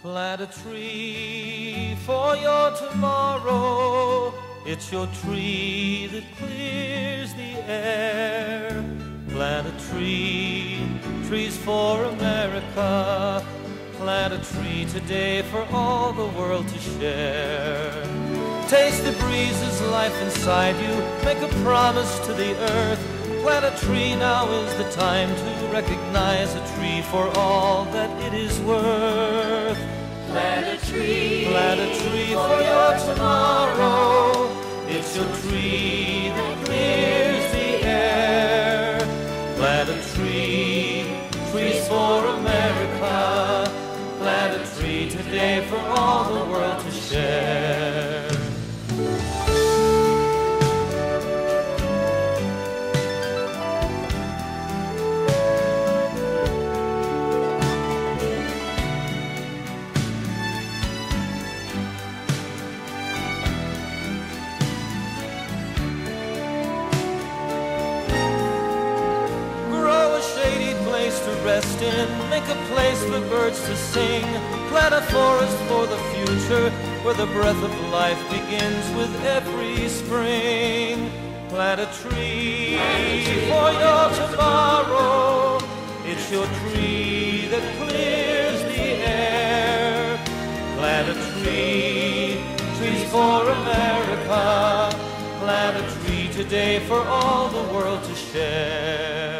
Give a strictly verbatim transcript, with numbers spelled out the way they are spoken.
Plant a tree for your tomorrow. It's your tree that clears the air. Plant a tree, trees for America. Plant a tree today for all the world to share. Taste the breeze's life inside you. Make a promise to the earth. Plant a tree, now is the time to recognize a tree for all that it is worth. Plant a tree, Plant a tree for your tomorrow. It's your tree that clears the air. Plant a tree, trees for America. Plant a tree today for all the world to share. To rest in, make a place for birds to sing. Plant a forest for the future, where the breath of life begins with every spring. Plant a tree for your tomorrow. It's your tree that clears the air. Plant a tree, trees for America. Plant a tree today for all the world to share.